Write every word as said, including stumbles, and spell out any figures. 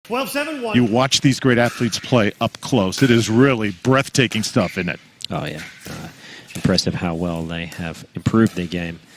twelve seven one. You watch these great athletes play up close. It is really breathtaking stuff, isn't it? Oh, yeah. Uh, impressive how well they have improved their game.